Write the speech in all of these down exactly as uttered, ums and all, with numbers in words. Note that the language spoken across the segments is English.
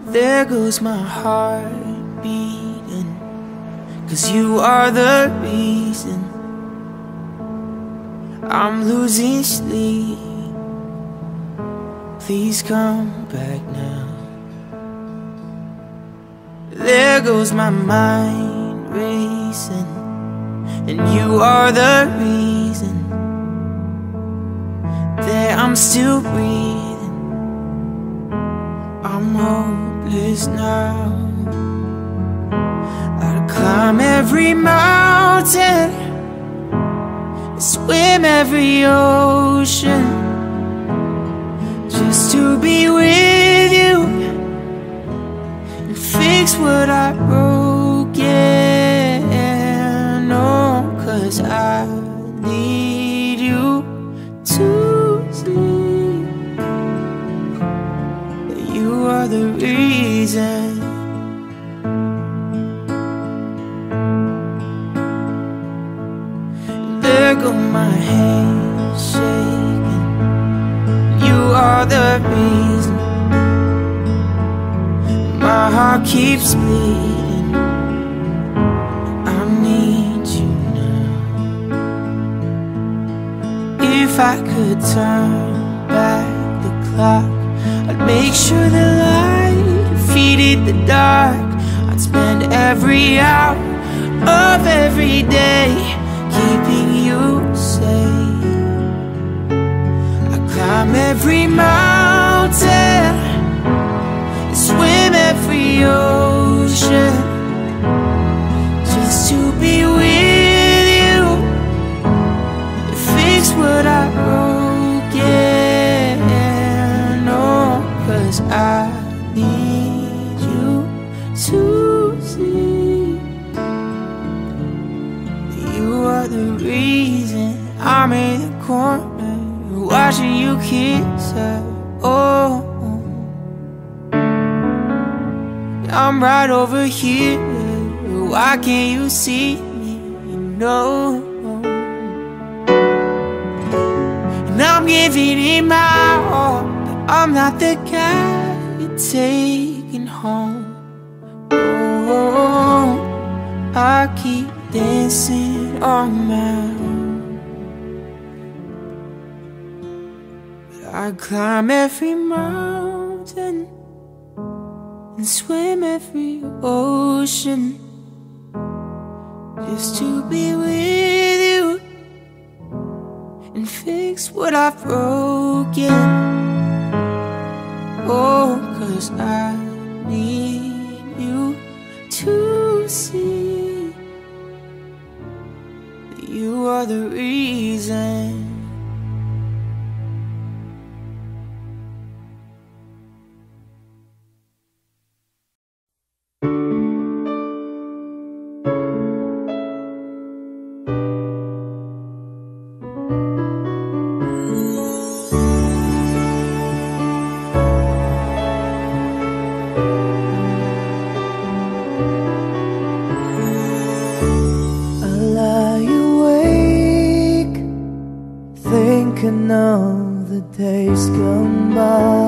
There goes my heart beating, 'cause you are the reason I'm losing sleep. Please come back now. There goes my mind racing, and you are the reason that I'm still breathing. I'm hopeless now. I'd climb every mountain, swim every ocean, just to be with you and fix what I broke. Yeah, no, 'cause I need you to see that you are the reason. There go my hands shaking, you are the reason my heart keeps bleeding. I need you now. If I could turn back the clock, I'd make sure the light defeated the dark. I'd spend every hour of every day keeping you safe. I climb every mountain, swim every ocean, just to be with you, fix what I broke. Yeah, no, 'cause I need you to see you are the reason I'm in the corner watching you kiss her. Oh, I'm right over here. Why can't you see me? You know, and I'm giving it my all, but I'm not the guy you're taking home. Oh, I keep dancing on my own, but I climb every mountain and swim every ocean, just to be with you and fix what I've broken. Oh, 'cause I need you to see you are the reason. Thinking of the days gone by,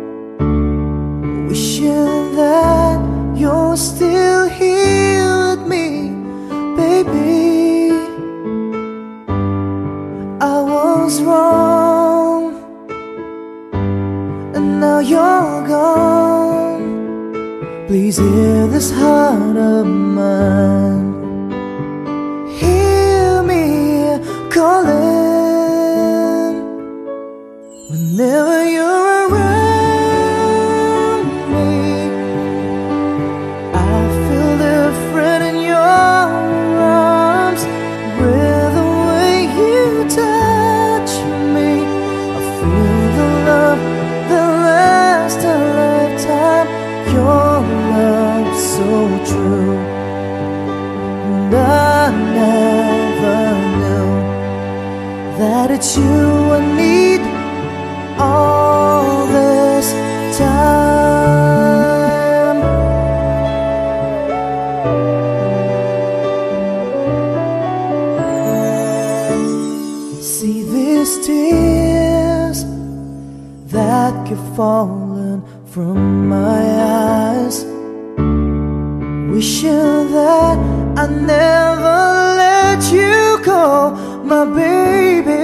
wishing that you're still here with me, baby. I was wrong, and now you're gone. Please hear this heart of mine, hear me calling. Whenever you're around me, I feel different in your arms. With the way you touch me, I feel the love that lasts a lifetime. Your love so true, and I never knew that it's you I need all this time. See these tears that keep falling falling from my eyes, wishing that I never let you go, my baby.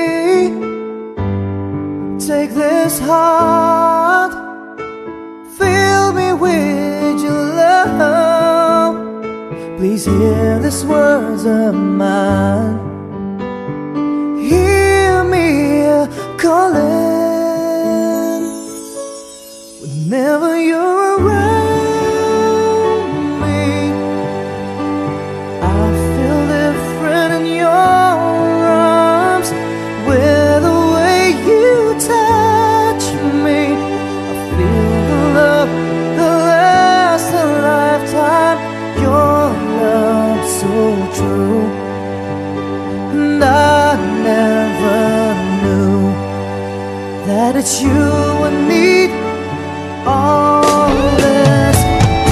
Take this heart, fill me with your love. Please hear these words of mine. Hear me calling. Whenever you're around me, I feel different in your arms. With the way you touch me, I feel the love that lasts a lifetime. Your love so true, and I never knew that it's you I need. All this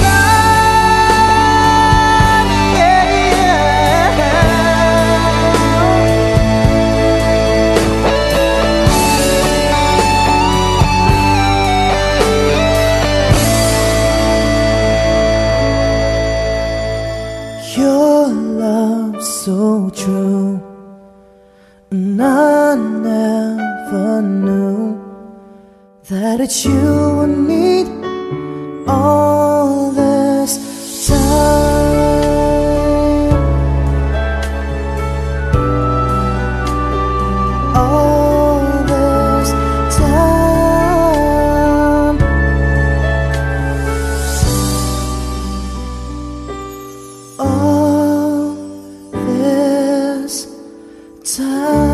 love, yeah, yeah. Your love so true, and I never knew that it's you I need all this time. All this time. All this time.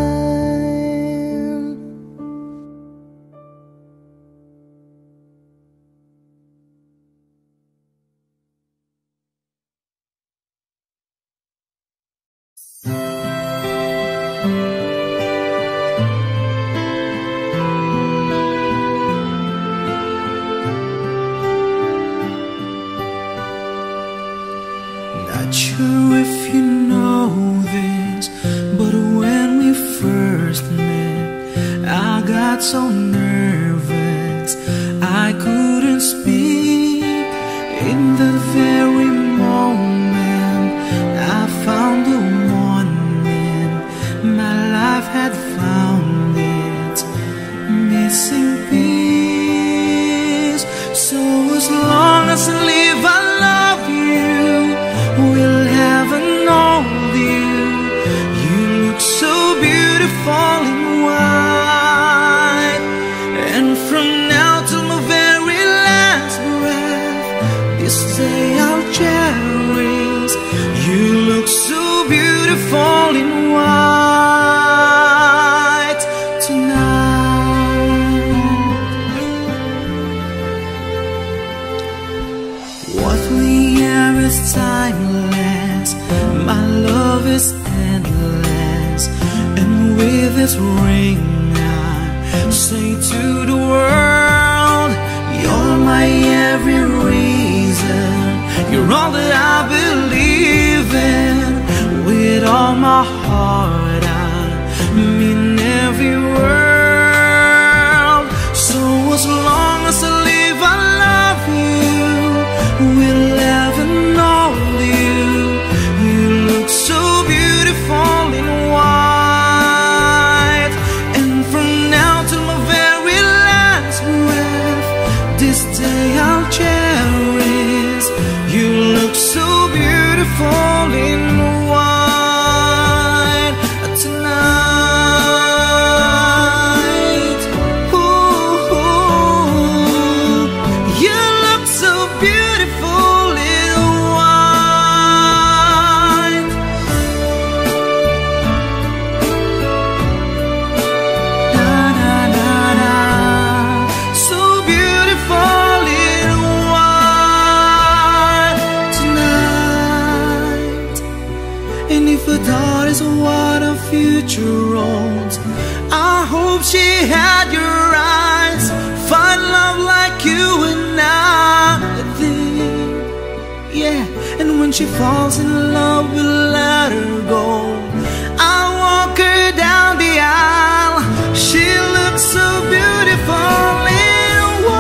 Not sure if you know this, but when we first met, I got so nervous I couldn't speak. In the very moment I found the one man, my life had found its missing piece. So as long as I live, I love you. Will heaven hold you? You look so beautiful in white, and from now till my very last breath, this day I'll cherish. You look so beautiful in white tonight. What we are is timeless, my love is endless, and with this ring I say to the world, you're my every reason, you're all that I believe in. With all my heart I mean every word. So as long as I live, I love you. Will ever know you? You look so beautiful in white, and from now till my very last breath, this day I'll cherish. You look so beautiful in white tonight. Ooh, you look so beautiful in white. Na na na na, so beautiful in white tonight. And if a thought is what a future holds, I hope she had your eyes, find love like you and nothing. Yeah, and when she falls in love, we'll let her go. I'll walk her down the aisle. She looks so beautiful in white.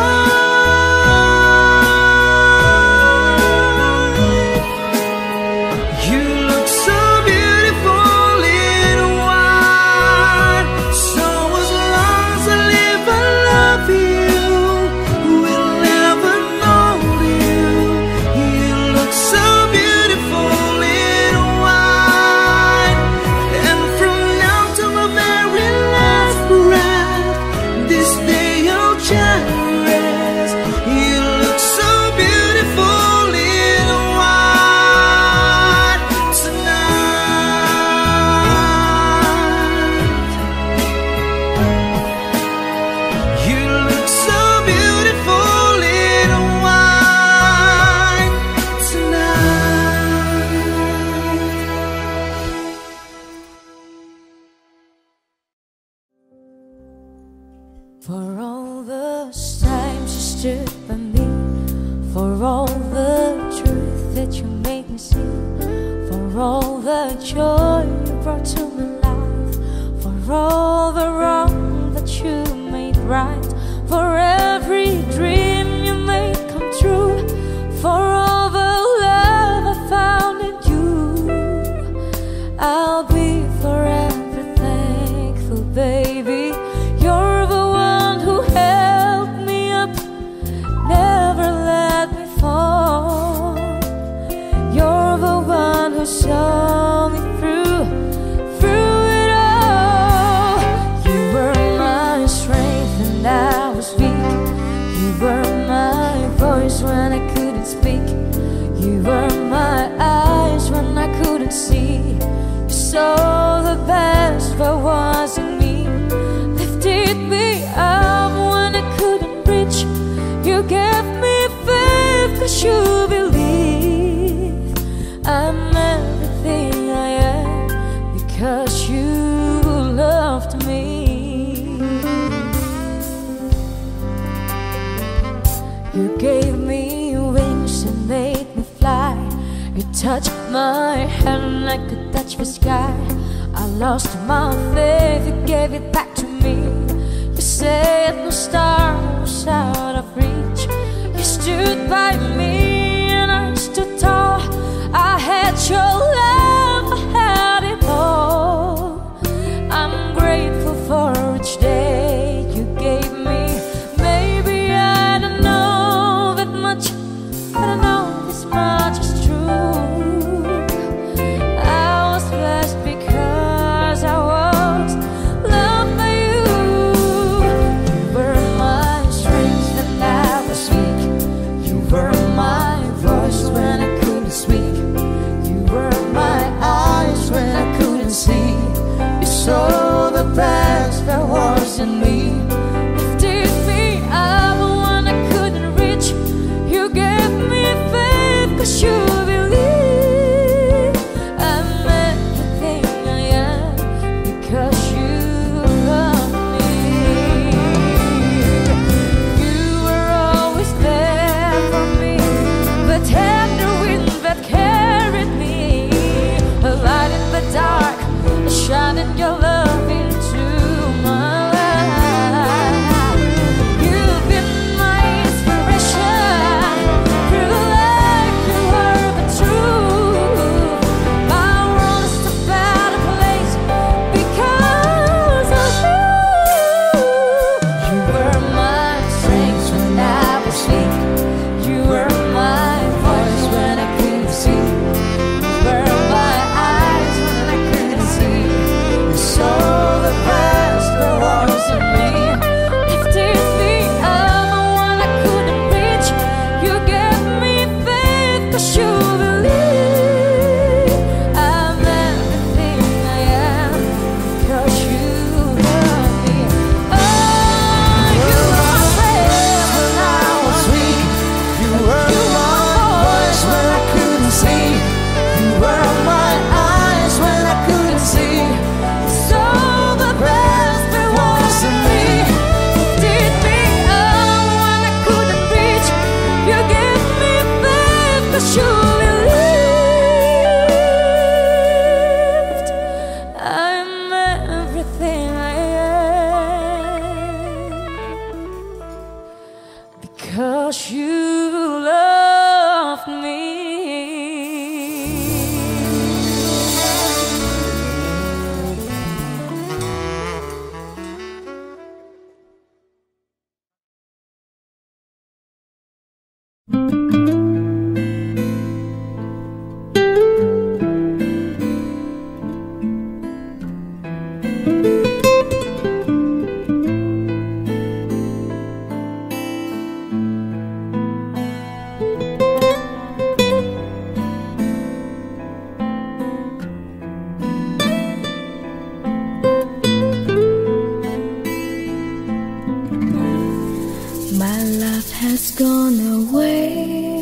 stood by me, for all the truth that you made me see, for all the joy you brought to my life, for all the wrong that you made right, for every dream you made come true, for all the love I found in you. I'll be forever thankful, baby. You're the one who held me up, never let me fall. You're the one who saw me through, through it all. You were my strength when I was weak. You were my voice when I couldn't speak. You were my eyes when I couldn't see. You saw the best that was in me, lifted me up when I couldn't reach. You gave me faith 'cause you believe I'm everything I am because you loved me. You gave me wings and made me fly. You touched my hand like I could touch the sky. I lost my faith, you gave it back to me. You said no star was out of reach. You stood by me and I stood tall. I had your love, I had it all. I'm grateful for each day you gave me. Maybe I don't know that much, but I know this much is true. I was blessed because I was loved by you. You were my strength when I was weak. You were my voice when I couldn't speak. You were my eyes when I couldn't see. You saw the best that was in me, lifted me up when I couldn't reach. You gave me faith 'cause you believe I'm everything I am because you love me. You were always there for me, the tender wind that carried me, a light in the dark, shining your love into my life. You've been my inspiration, through life you were the truth. My world is a better place because of you. You were my strength when I was weak. You were my voice when I couldn't see. You were my eyes when I couldn't see. You saw the best that was in me, lifted me up when I couldn't reach. You gave me faith 'cause you believe I'm everything I am because you love me. Oh, you were my strength when I was weak. You were my voice when I couldn't see. You were my eyes when I couldn't see. So the best that was in me, lifted me up when I couldn't reach. You gave me faith 'cause you believed I'm everything I am because you loved me. My love has gone away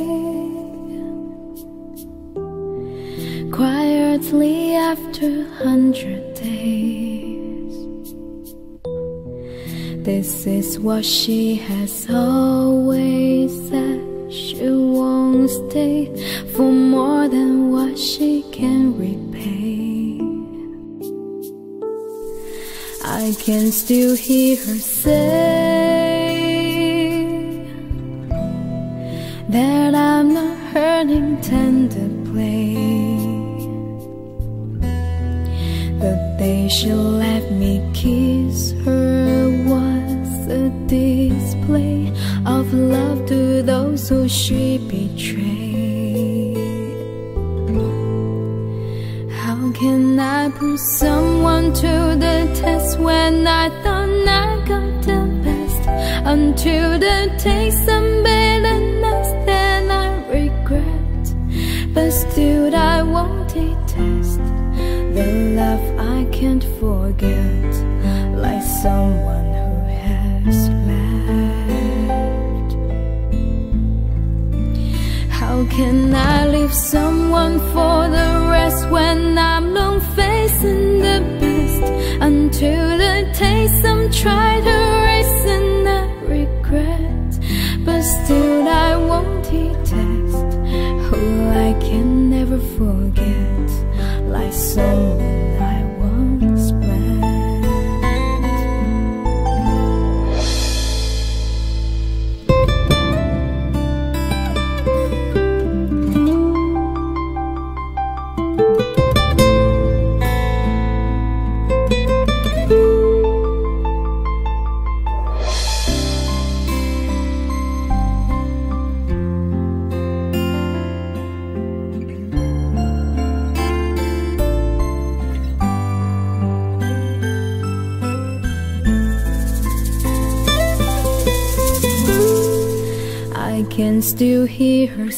quietly after a hundred days. This is what she has always said. She won't stay for more than what she can repay. I can still hear her say that I'm not her tender play. The day she let me kiss her was a display of love to those who she betrayed. How can I put someone to the test when I thought I got the best? Until the taste of bitterness that I regret, but still I won't detest the love I can't forget, like someone who has left. How can I leave someone for the rest when I'm long facing the best? Until the taste I'm trying to erase and I regret, but still I won't detest who I can never forget, like someone I once met. I can still hear her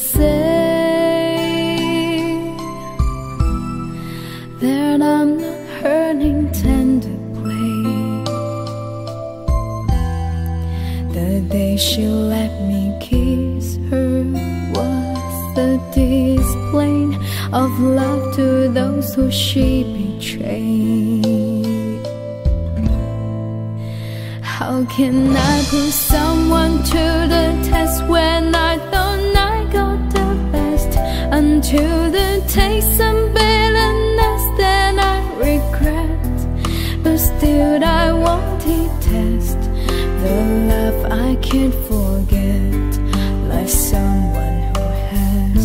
say that I'm not her tender play. The day she let me kiss her was the display of love to those who she betrayed. How can I put someone to the test when I thought I got the best? Until the taste of bitterness that I regret, but still I won't detest the love I can't forget, like someone who has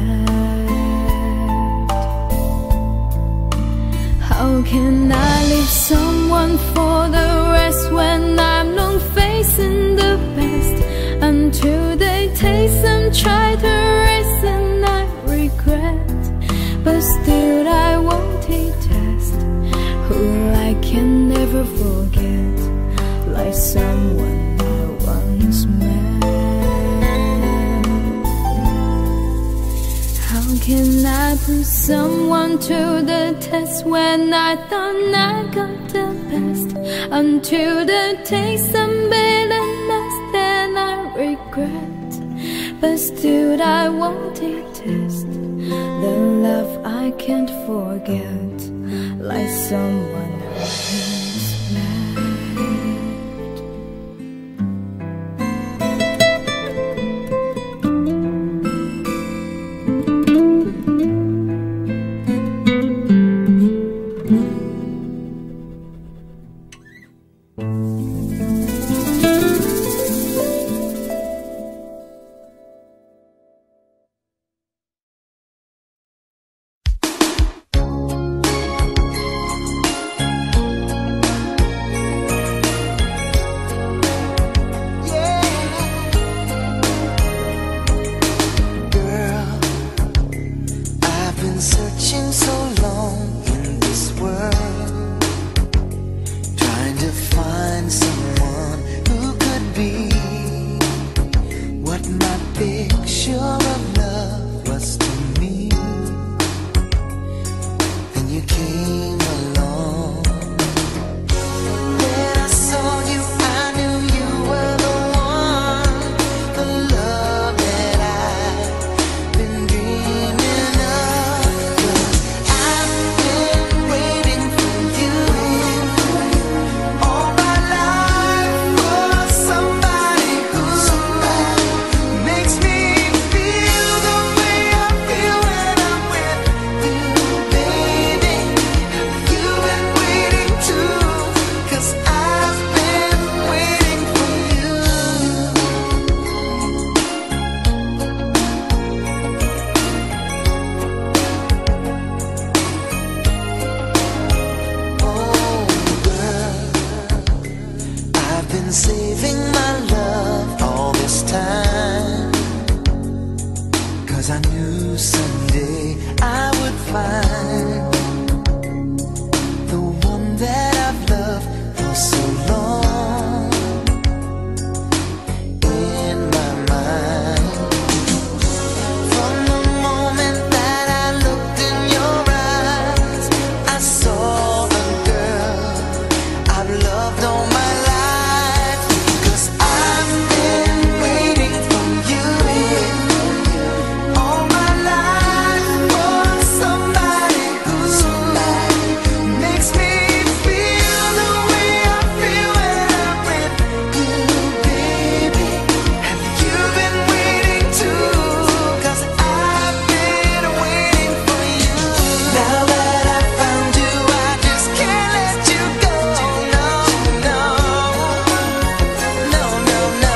left. How can I leave someone for the rest when I'm long facing the best? Until they taste and try to erase and I regret, but still I won't detest who I can never forget, like someone I once met. How can I put someone to the test when I thought I got the best? Until the taste of bitterness that I regret, but still I won't detest the love I can't forget, like someone who has left. All my life 'cause I knew someday I would find the one that I've loved for so long in my mind. From the moment that I looked in your eyes, I saw the girl I've loved all my life. 'Cause I've been waiting for you all my life, for somebody who makes me feel the way I feel when I'm with you, baby. Have you been waiting too? 'Cause I've been waiting for you. Now that I found you, I just can't let you go. No, no, no, no, no.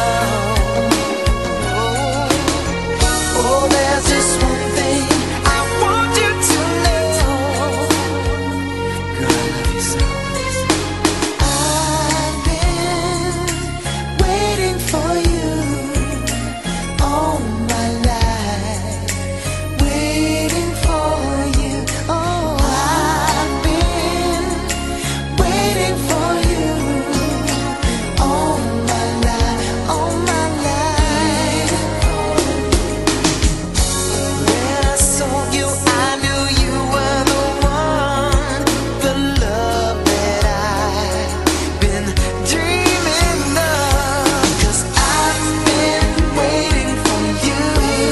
Oh, there's just one thing I want you to know. Girl, I love you so. I've been waiting for you all my life, waiting for you. Oh, I've been waiting for you all my life, all my life. When I saw you, I knew you were the one, the love that I've been dreaming of. 'Cause I've been waiting for you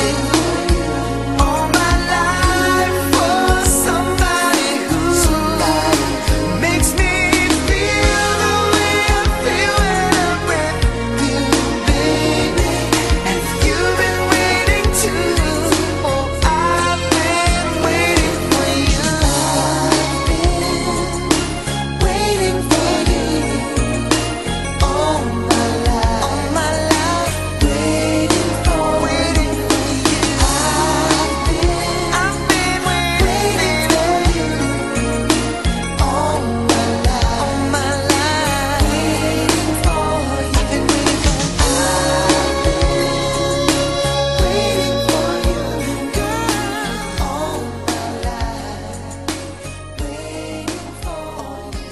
all my life, for somebody who makes me feel the way I feel when I'm with you, baby. And you've been waiting too. Oh, I've been waiting for you. I've been waiting for you all my life, all my life, waiting for, waiting for you. I've been, I've been waiting for you all my life, all my life, waiting for you. I've been waiting for, I've been waiting for you, girl, all my life, waiting for you.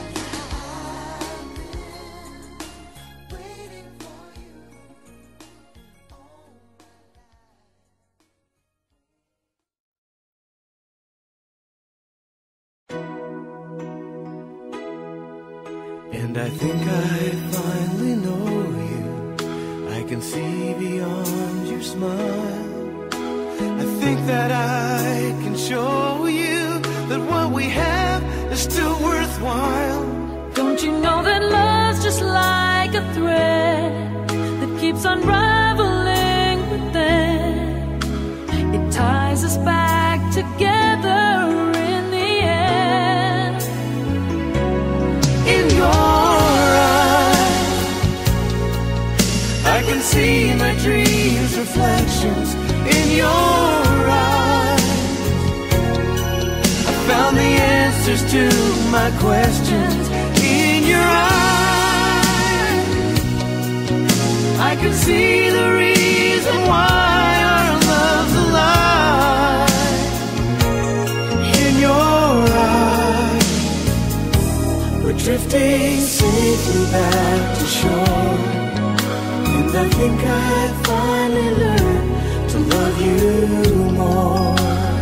I've been waiting for you. And I think I finally know you. I can see beyond your smile. I think that I can show you that what we have is still worthwhile. Don't you know that love's just like a thread that keeps unraveling within? It ties us back together in the end. In your eyes, I can see my dreams' reflections. In your eyes, I found the answers to my questions. In your eyes, I can see the reason why our love's alive. In your eyes, we're drifting safely back to shore. And I think I finally learned to love you more.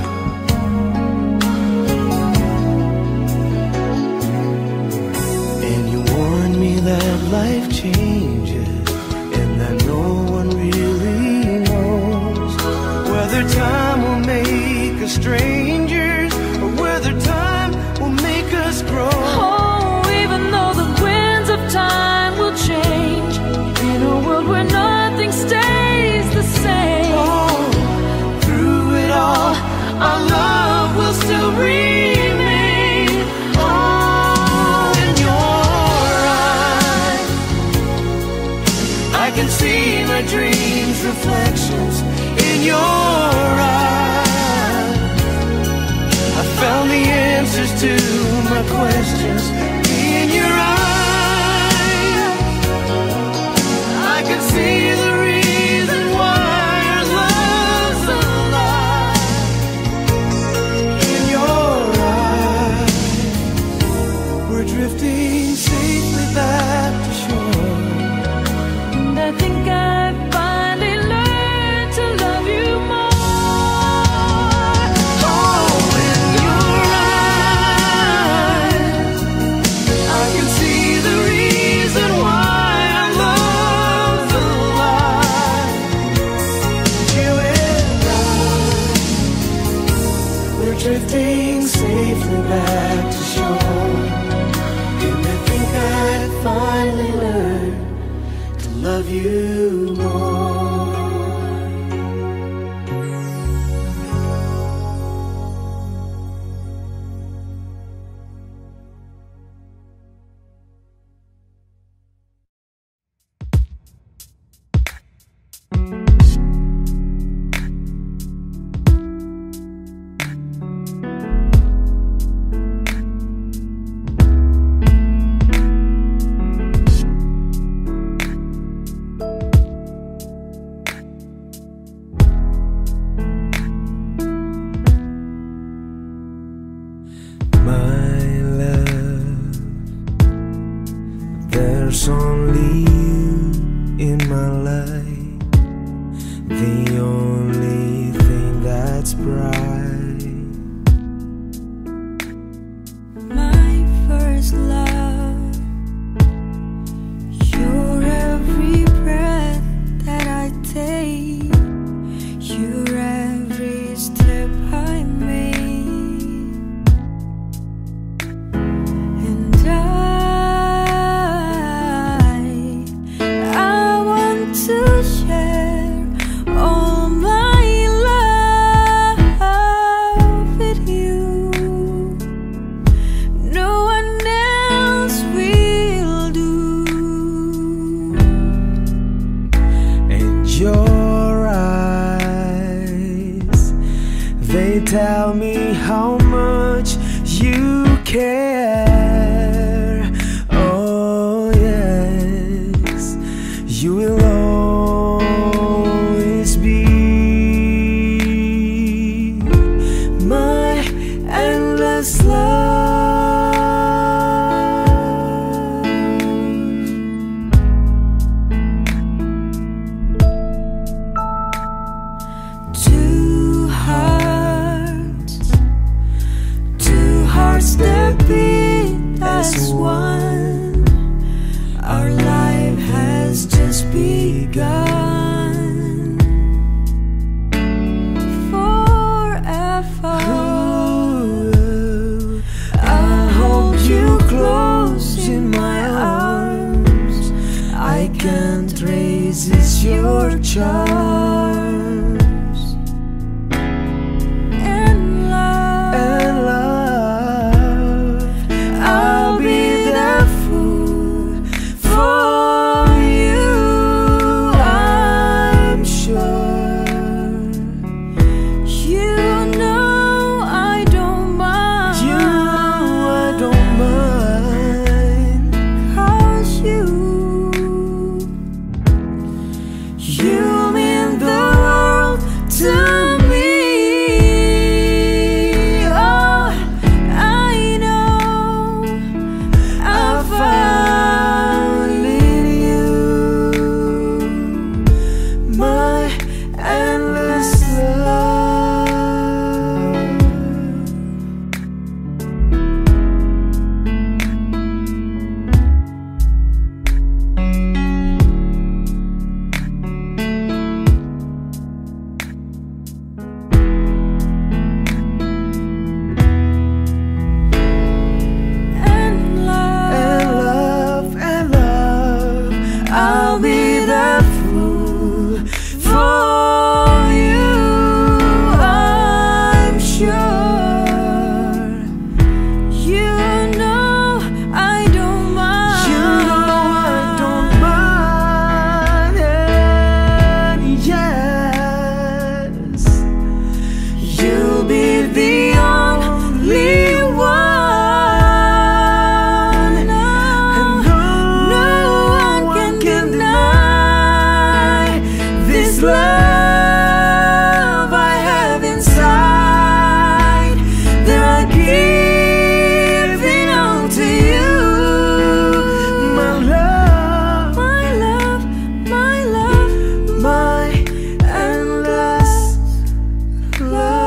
And you warned me that life changes, and that no one really knows whether time will make us strangers or whether time will make us grow. Oh, even though the winds of time will change, in a world where nothing stays the same. Oh, through it all, our love will still remain. Oh, in your eyes, I can see my dreams' reflections. In your eyes, I found the answers to my questions. In your eyes, I can see the reason why our love's alive. the only thing that's bright. My first love, you're every breath that I take, you're every step I make, and I, I want to share all my love with you. No one else will do. And your eyes, they tell me how much you care. Oh yes, you will always be my endless love. Two hearts, two hearts that beat as one. Our life has just begun. Forever, Ooh, I hold you close in my arms. I can't resist your charms. And love, and love, I'll be the fool for you. I'm sure you know I don't mind. you know I don't mind. 'Cause you, you mean the world to me. Oh, I know I found in you my endless love. And love, And love, and love, I'll be the fool for you. I'm sure you know I don't mind. you know I don't mind. And yes, You'll be the only one. No, no one can deny this love I have inside that I giving all to you. my love, My love, my love, my endless love.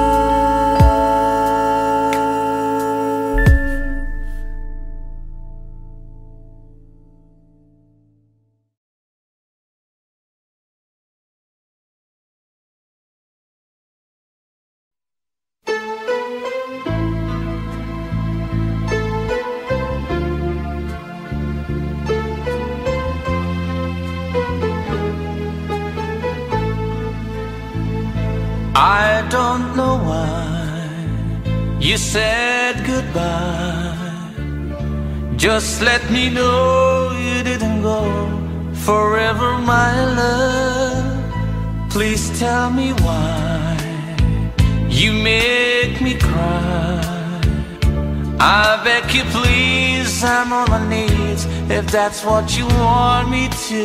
I don't know why you said goodbye. Just let me know you didn't go forever, my love. Please tell me why you make me cry. I beg you please, I'm on my knees if that's what you want me to.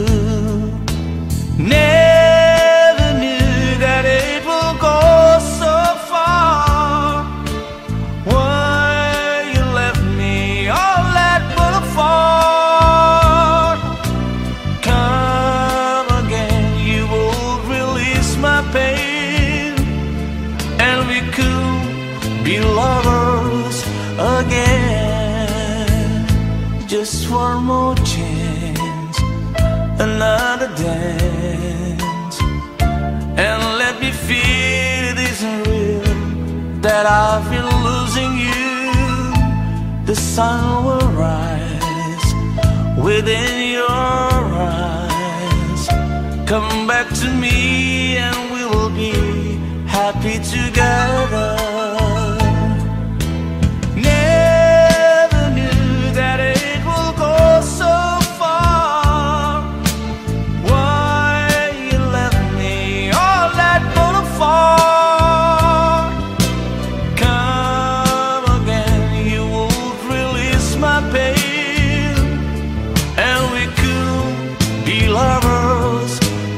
Never knew that it will go so far. Why you left me all that but a fall. Come again, you old release dance and let me feel it isn't real, that I've been losing you. The sun will rise within your eyes. Come back to me and we will be happy together. Never knew that it will go so far. Why you left me all that far? Come again, you would release my pain, and we could be lovers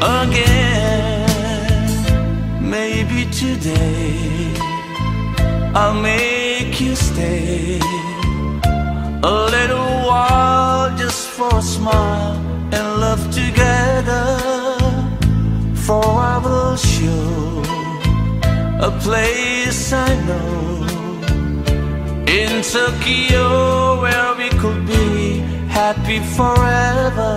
again. Maybe today I'll make you stay a little while, just for a smile and love together. For I will show a place I know in Tokyo where we could be happy forever.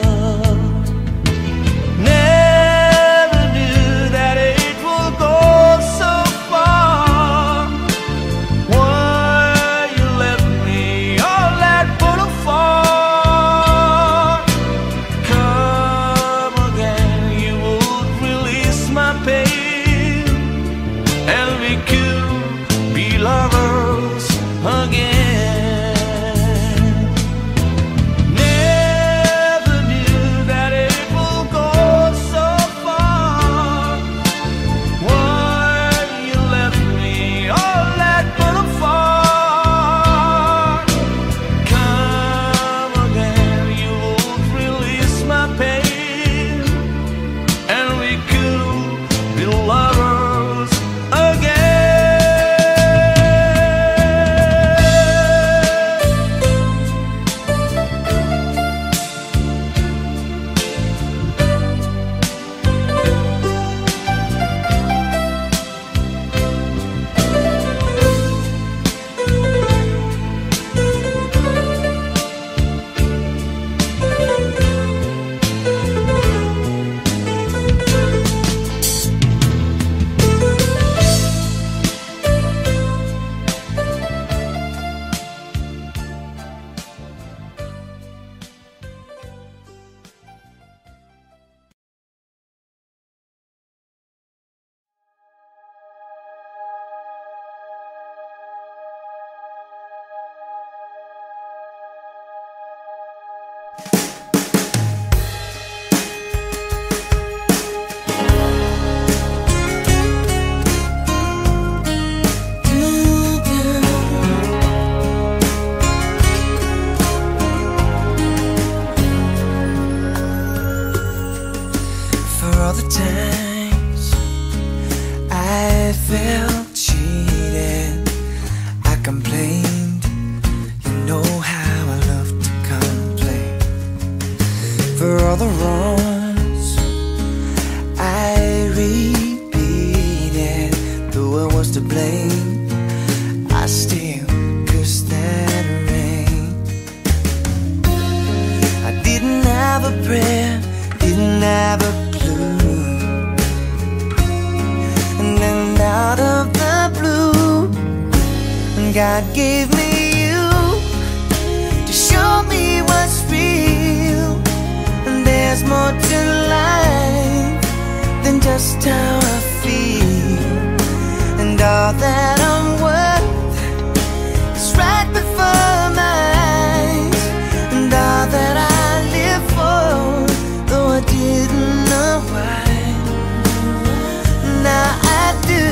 Never knew that it will go so far. Why you left me all that far? Come again, you would release my pain, and we could be lovers again. Never knew that it will go so far. Why you left me all that far? Come again, you would release my pain, and we could be lovers again. For all the times I felt cheated, I complained. You know how I love to complain. For all the wrongs I repeated, though I was to blame, I still cursed that rain. I didn't have a prayer, didn't have a clue, and then out of the blue, God gave me you to show me what's real. And there's more to life than just how I feel, and all that I'm worth is right before my eyes, and all that I live for, though I didn't know why, now I do.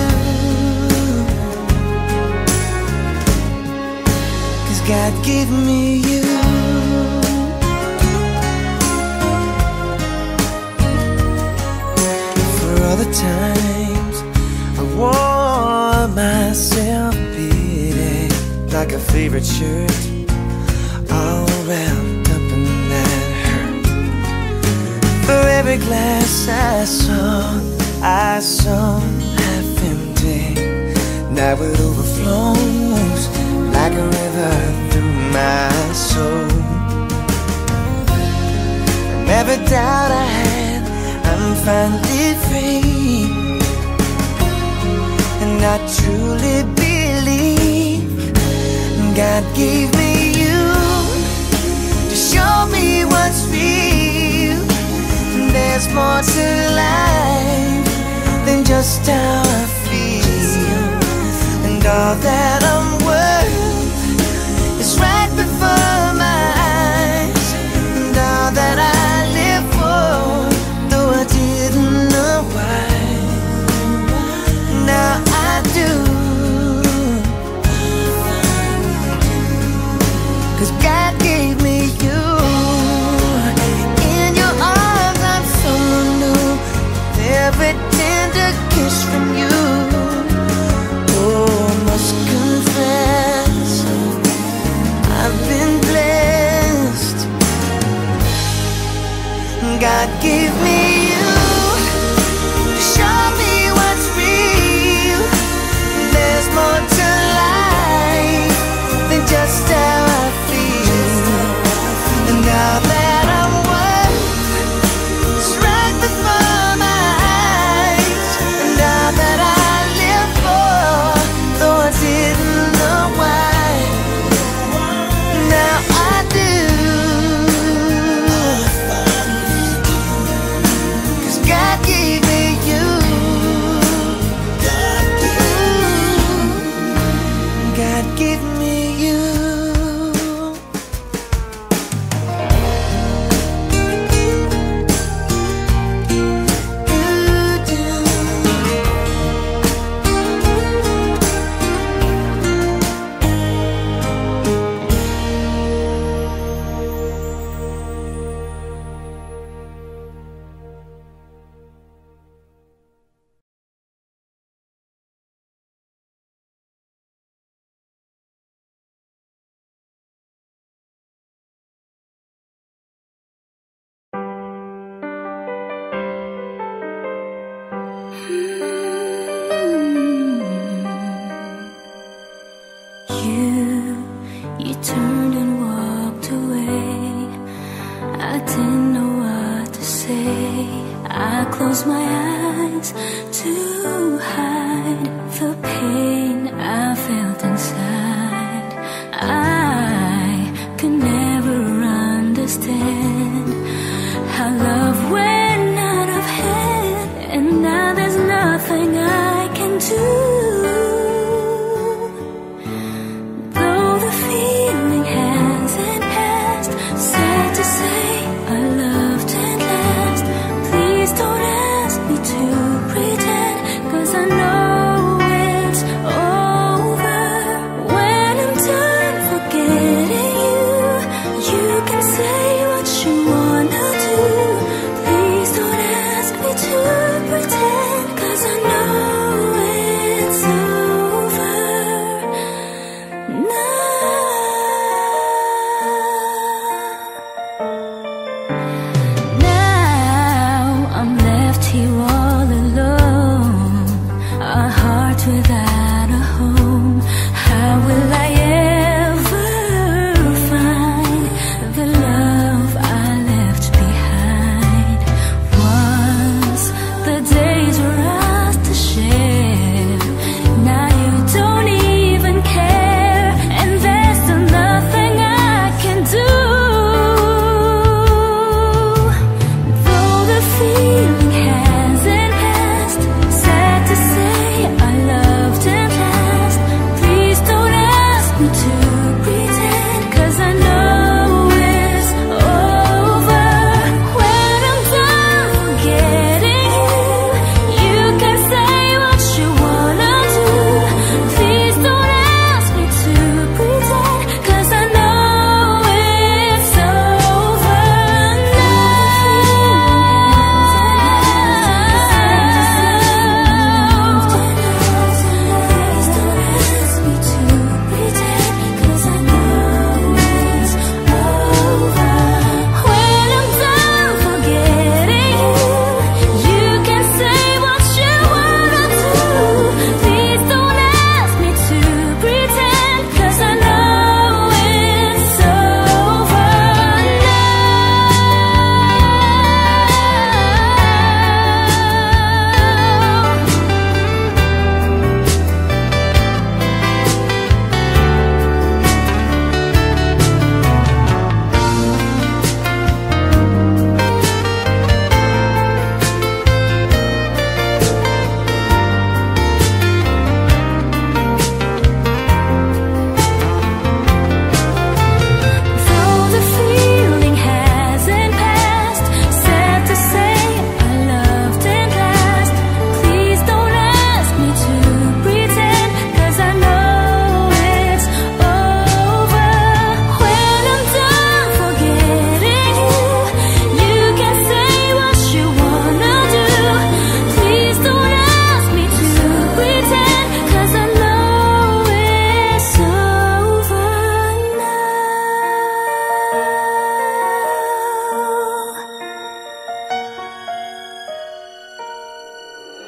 'Cause God gave me you. For all the times I wore myself pity like a favorite shirt, all wrapped up in that hurt. For every glass I saw, I saw half empty. Now it overflows like a river through my soul. And every doubt I had I'm finally free, and I truly believe God gave me you to show me what's real. There's more to life than just how I feel, and all that I'm worth is right before my eyes, and all that I live for, though I didn't know why, now I do. 'Cause God gave me you. In your arms I'm so new, every tender kiss from you. Oh, must confess, I've been blessed. God gave me you to show me what's real. There's more to life than just how I feel, and now that I'm worth is right before my eyes, and all that I live for, though I didn't know why, now I do. 'Cause God gave me you. God gave me you. You, you turned and walked away. I didn't know what to say. I closed my eyes to hide the pain I felt inside. I could never understand how love went out of hand, and now there's nothing I can do. Though the feeling hasn't passed, sad to say our love didn't last. Please don't ask me to pretend, 'cause I know it's over. When I'm done forgetting you, you can say what you wanna do. Please don't ask me to pretend, 'cause I know it's over now. Now I'm left here all alone, a heart without a home. How will I ever find the love I left behind? Once the days were ours to share, now you don't even care, and there's still nothing I can do. Though the feeling hasn't passed, sad to say our love didn't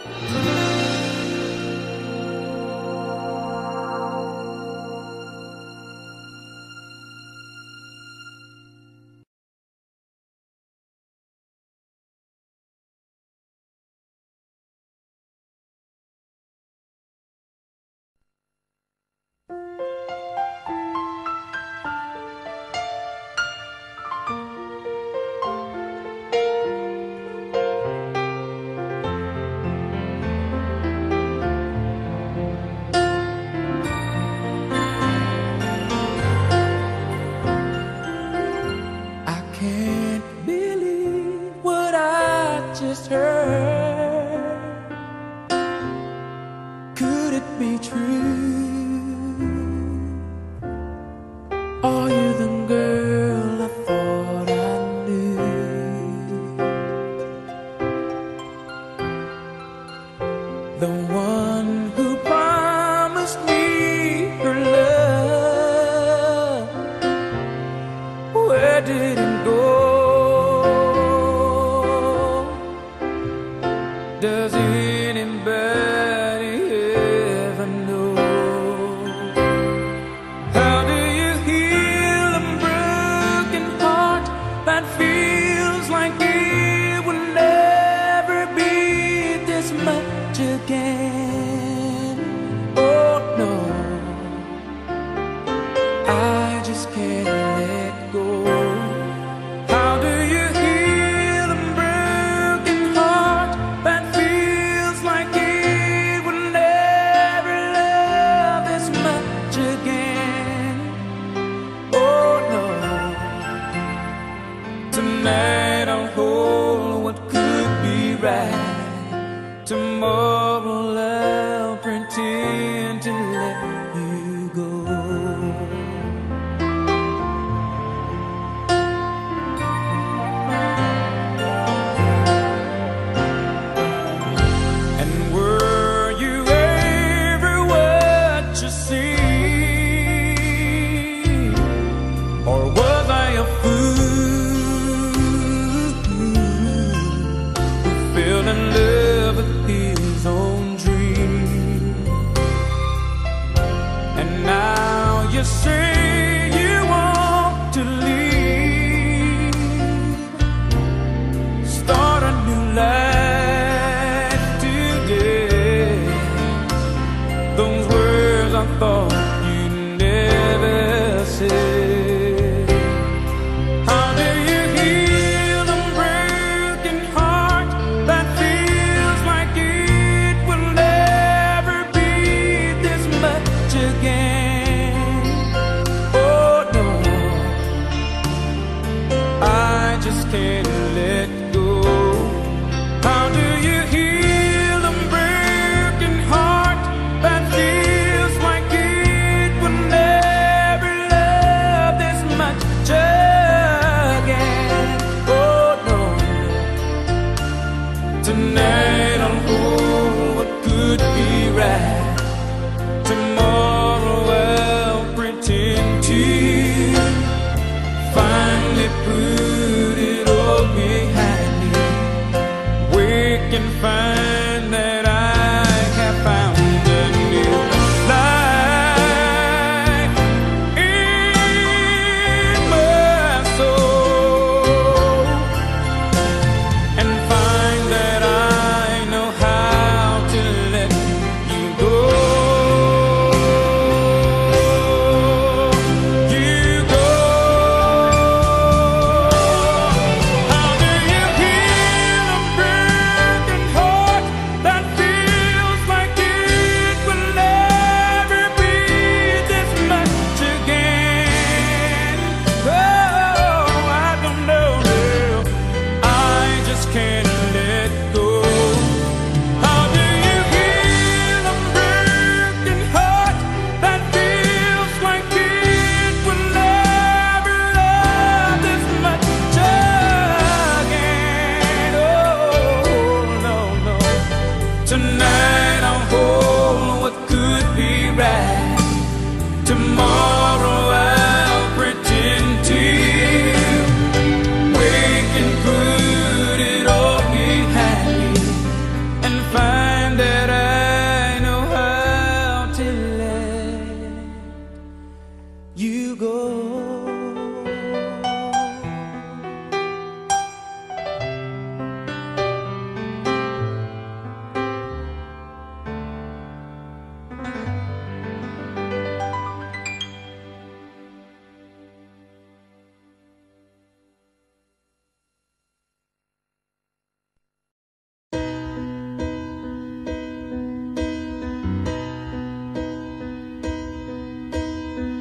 Find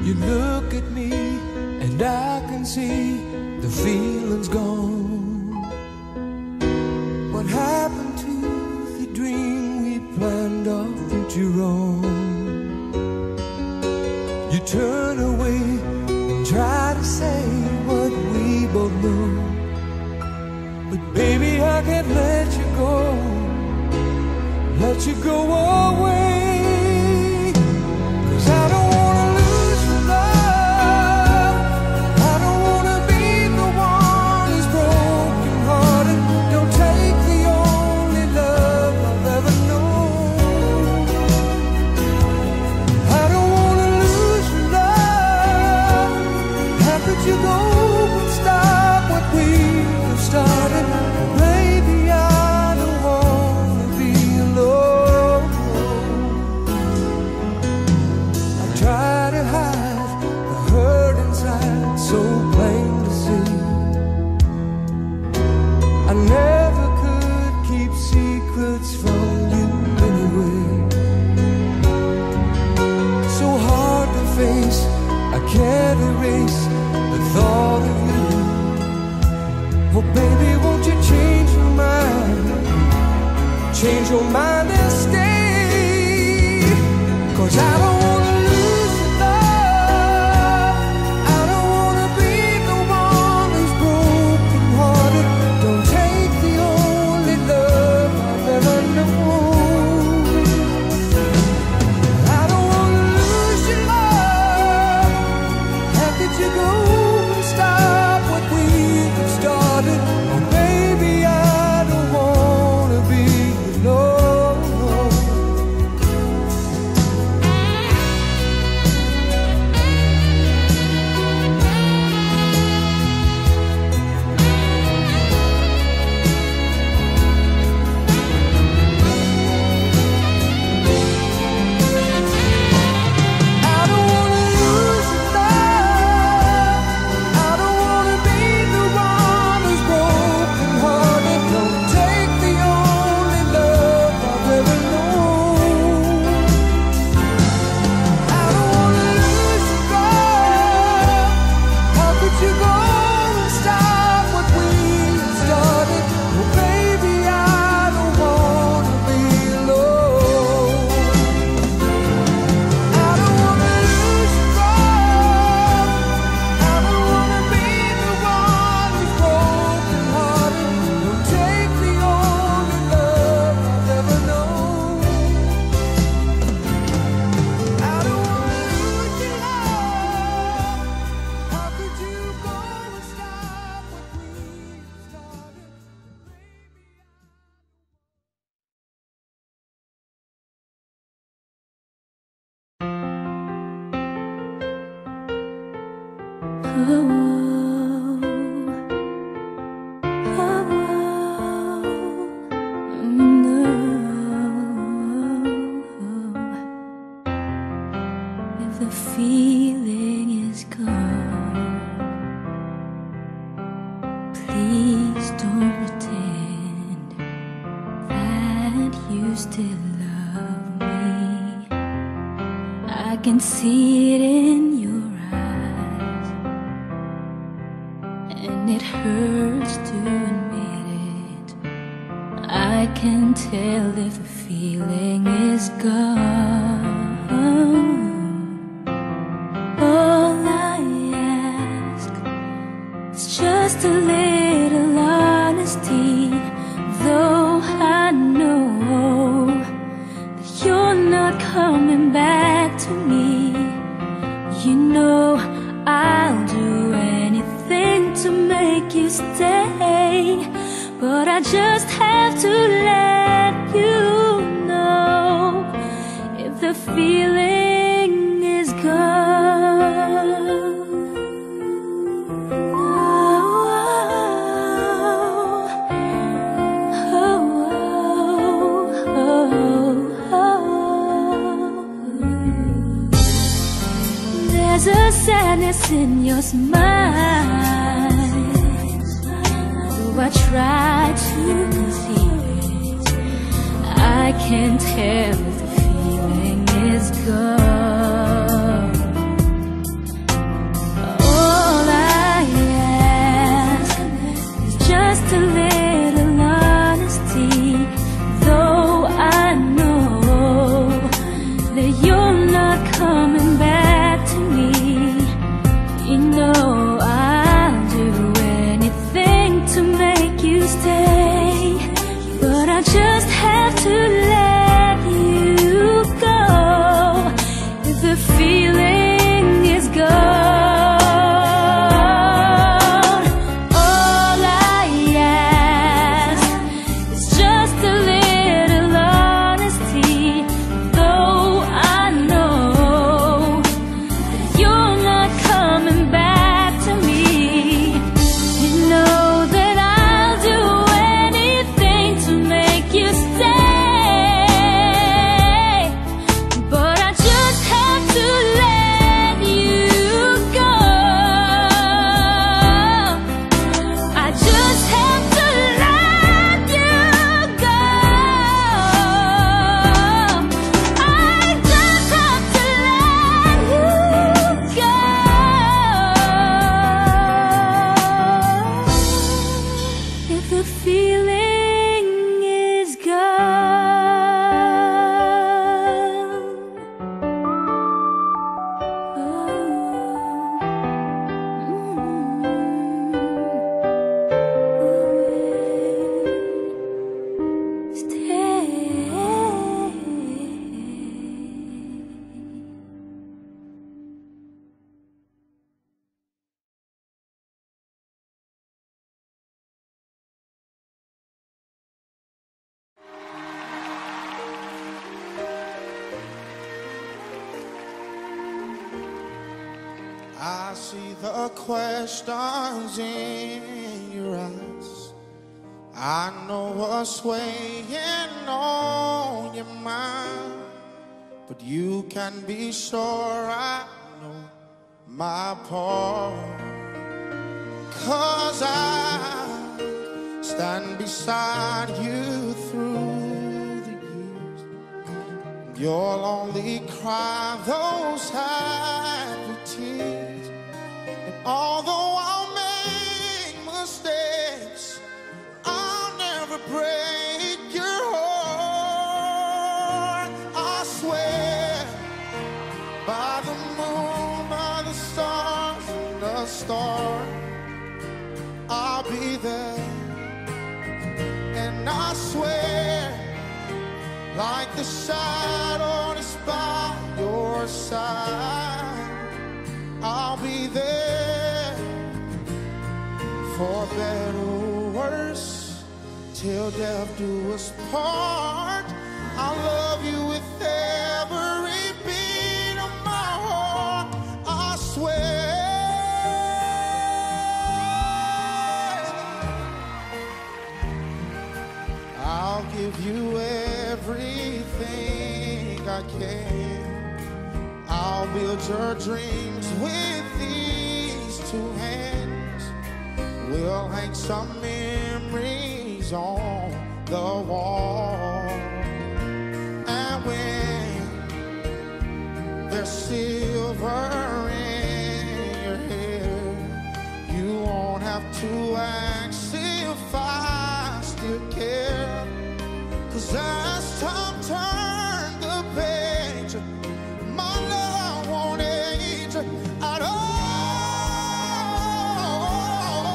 You look at me and I can see the feeling's gone. What happened to the dream we planned our future on? You turn away and try to say what we both know, but baby, I can't let you go, let you go away. 'Cause I don't wanna lose your love, I don't wanna be the one who's broken hearted. Don't take the only love I've ever known. I don't wanna lose your love. How could you go and stop what we have started? Maybe I don't wanna be alone. I try to hide the hurt inside, so plain to see. I never could keep secrets from you anyway. So hard to face, I can't erase the thought of you. Oh baby, won't you change your mind? Change your mind and stay. 'Cause I don't wanna lose your love, I don't wanna be the one who's broken hearted. Don't take the only love I've ever known. I don't wanna lose your love. How could you go and stop what we have started? Oh baby, I don't wanna be alone. I don't wanna lose your love, I don't wanna be the one who's broken hearted. Don't take the only love I've ever known. I don't wanna lose your love. How could you go and stop what we started? Oh baby, I don't wanna be alone. I don't wanna lose your love, I don't wanna be the one who's broken hearted. Don't take the only love I've ever known. I don't wanna lose your love. How could you go and stop what we started? If the feeling is gone, please don't pretend that you still love me. I can see it in your eyes, and it hurts to admit it. I can tell if the feeling is gone. All I ask is just a little honesty, though I know that you're not coming back to me. You know I'll do anything to make you stay, but I just have to let you know if the feeling is gone. There's a sadness in your smile, though I try to conceal it. I can tell if the feeling is gone. see the questions in your eyes. I know what's weighing on your mind, but you can be sure I know my part. 'Cause I stand beside you through the years. You'll only cry those happy tears. And although I'll make mistakes, I'll never break your heart. I swear, by the moon, by the stars, and the stars, I'll be there. And I swear, like the shadow that's by your side, I'll be there. For better or worse, till death do us part. I love you with every beat of my heart. I swear. I'll give you everything I can. I'll build your dreams with these two hands. We'll hang some memories on the wall. And when there's silver in your hair, you won't have to ask if I still care. 'Cause as time turns the page, my love won't age at all.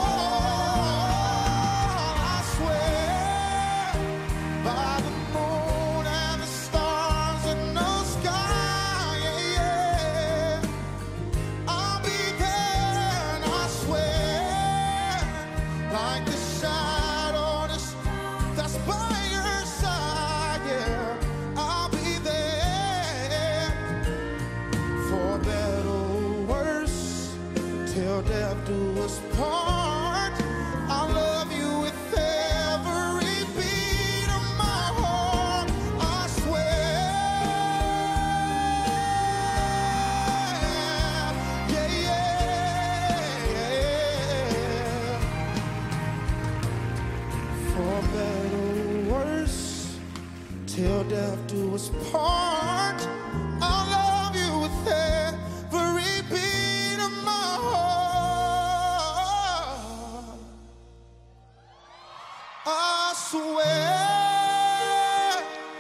I swear, by the moon and the stars in the sky, yeah, yeah, I'll be there. And I swear, like the shadow that's by your side, yeah, I'll be there. For better or worse, till death do us part. I love you with every beat of my heart. I swear, yeah, yeah. For better or worse, till death do us part. I love you with every beat of my heart. I swear,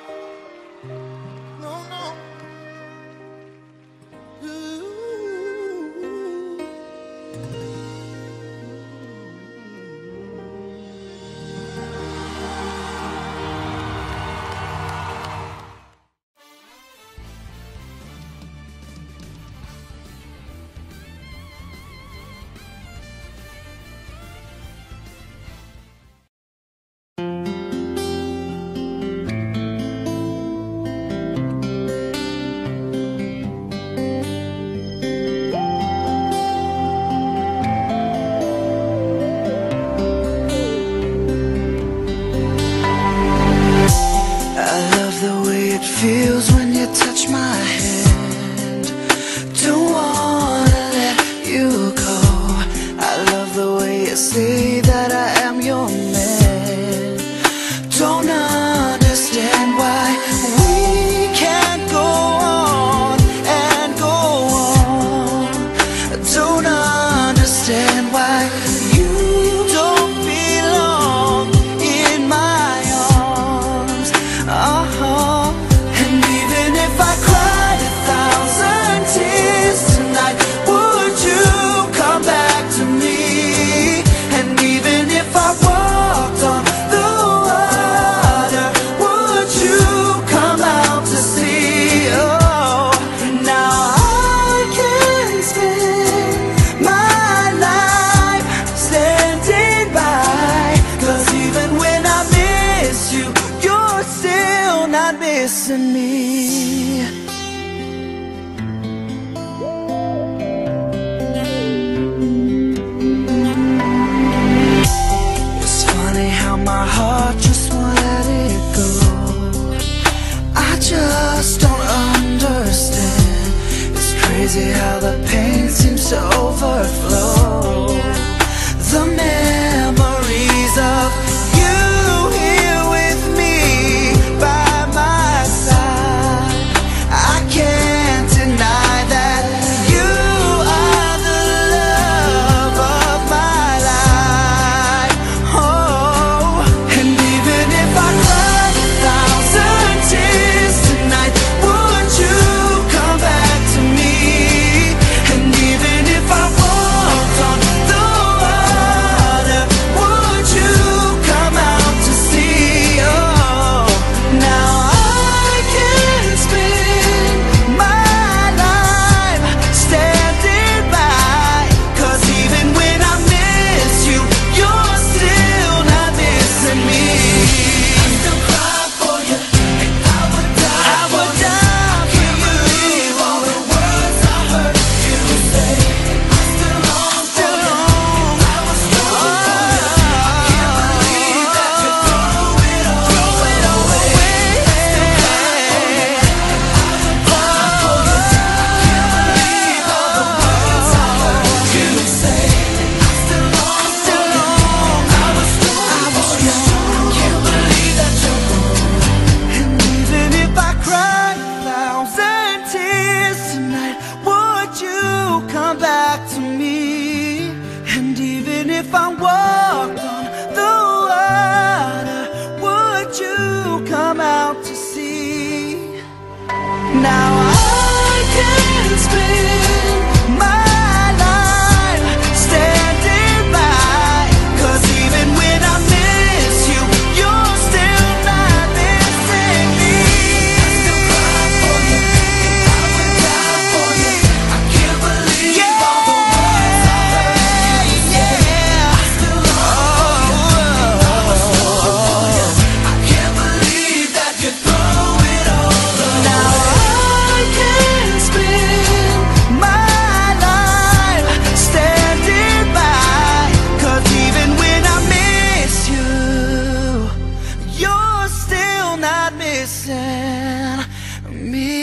no, no. Ooh. Feels when you touch my hand. Don't wanna let you go. I love the way you say that I am your man. Don't understand why we can't go on and go on. Don't understand why you don't belong in my arms. Uh-huh. Missing me. our heart just won't let it go. I just don't understand. It's crazy how the pain seems to overflow. The memories of you here with me by my side, I can't deny that you are the love of my life. Oh, and even if I cried a thousand tears tonight, would you come back to me? And even if I walked on the water, would you come out to see? Oh, now I can spend my life standing by, 'cause even when I miss you, you're still not missing me. I still cry for you, and I would die, I would die for you. Believe all the words I heard you say. I still long for you, I was strong for you. I can't believe that you throw it all, throw it away. I still cry for you, I would die for you. I can't believe all the words I heard you say. I still long for you, I was strong, I was strong. I can't believe that you're gone. And even if I cried a thousand tears tonight, would you come back to me? And even if I walked on the water, would you come out to see? Now I can spend my life standing by, 'cause even when I miss you, you're still not missing me. I still cry for you, I would die for you. I can't believe all the words I heard you say. I still long for you, I was strong for you. I can't believe that you throw it all away. Now I can spend my life standing by, 'cause even when I miss you, you're still not missing me.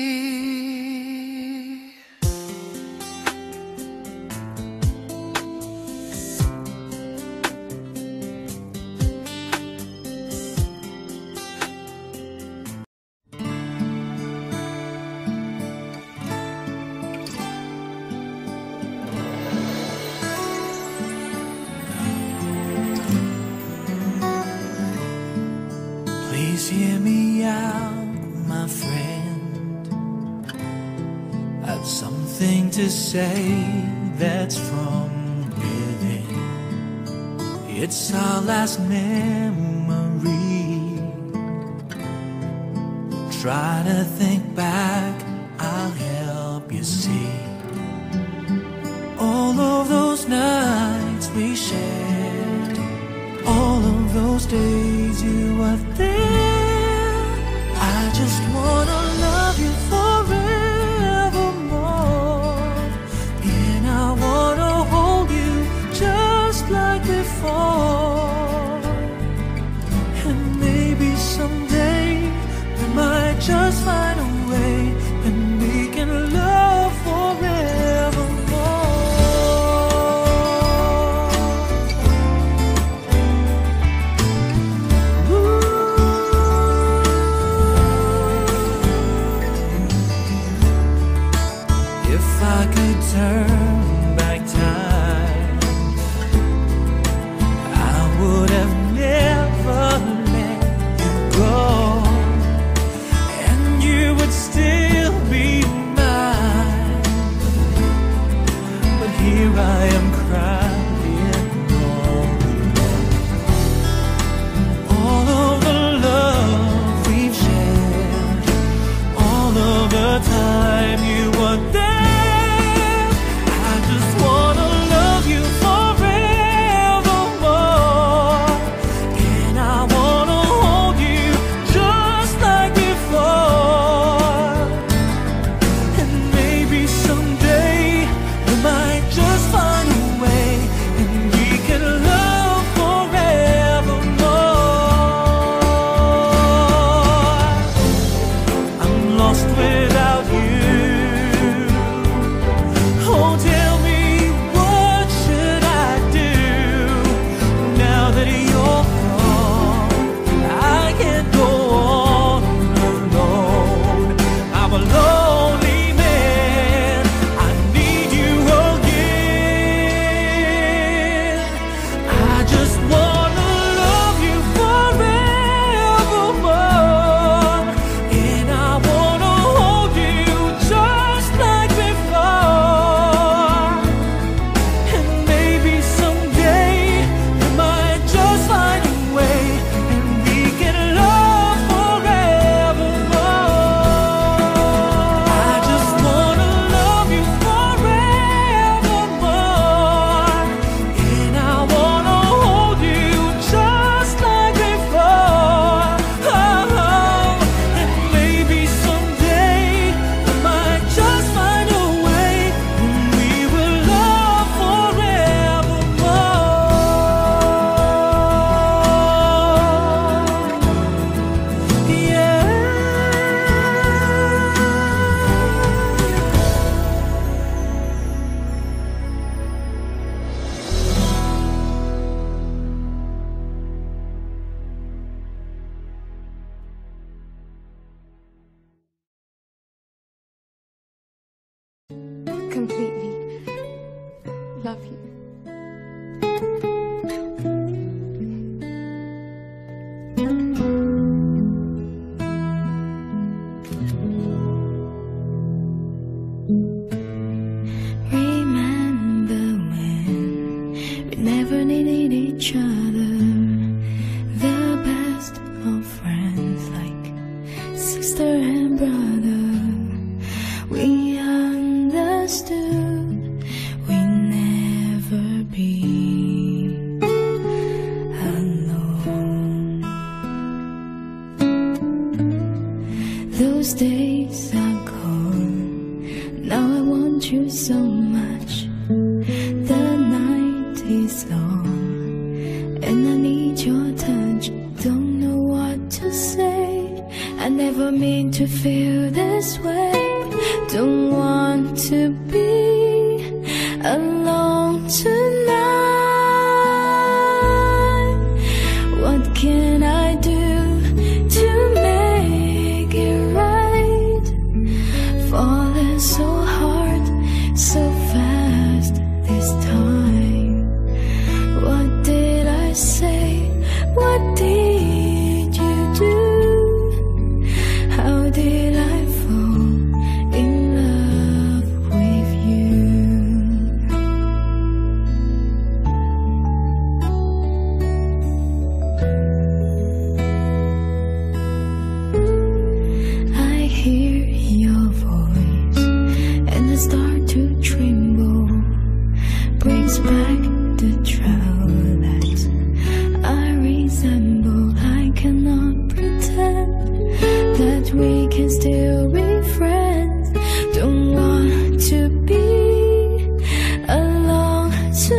Please hear me out, my friend. I've something to say that's from within. It's our last memory. Try to think back, I'll help you see. All of those nights we shared, all of those days you were there. I just wanna love you forevermore, and I wanna hold you just like before. And maybe someday we might just find a way, and we can love forevermore. completely love you. Remember when we never needed each other, the best of friends, like sister and brother. We understood we'd never be alone. Those days are gone. Now I want you so much. The night is long and I need your touch. Don't know what to say. I never mean to feel this way. Don't want to be alone tonight. What can I do to make it right? Falling so hard, so fast this time. What did I say? What did you do? How did I fall in love with you? I hear your voice and I start to tremble. Brings back the child that I resemble. I cannot pretend that we can still be friends. Don't want to be alone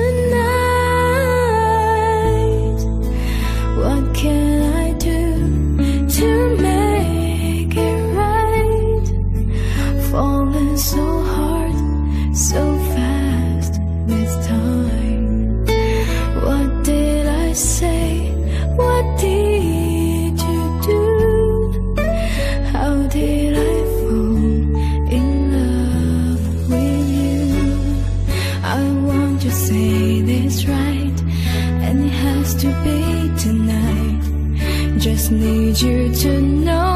tonight. What can I do to make it right? Falling so hard, so fast this time. What did I say? What did you do? How did I fall in love with you? I want to say this right, and it has to be tonight. Just need you to know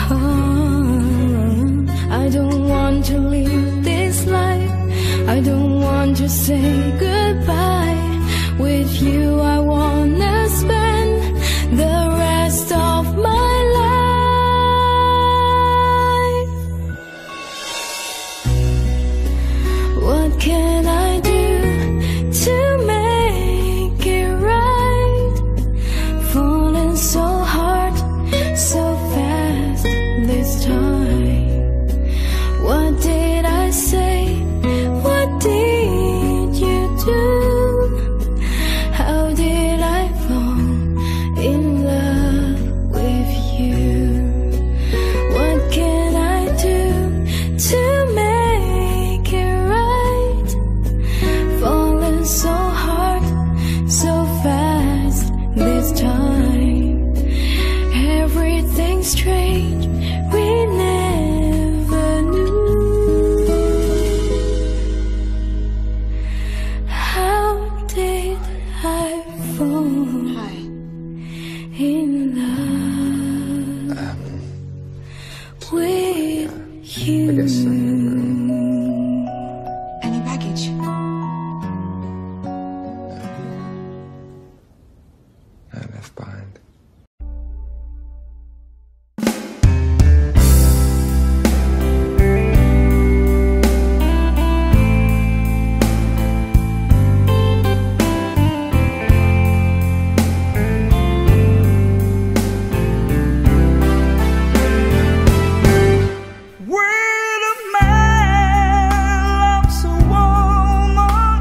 I don't want to live this life. I don't want to say goodbye. With you I wanna spend the rest of my life. What can I do to make it right? Falling so hard, so fast this time. What did I say? What did you do? How did I fall in love with you? What can I do to make it right? Falling so hard, so fast this time. Everything's strange, we never knew. How did I fall Hi. in love with you? I guess I'm in your room. Any baggage? I left behind. When a man loves a woman,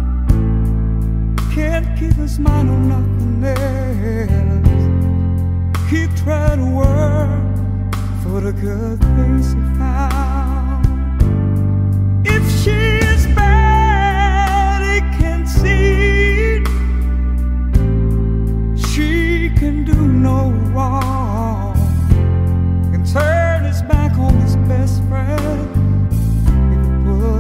can't keep his mind on nothing else. He tried to work for the good things he found. If she is bad, he can see she can do no wrong. Can turn his back on his best friend if he put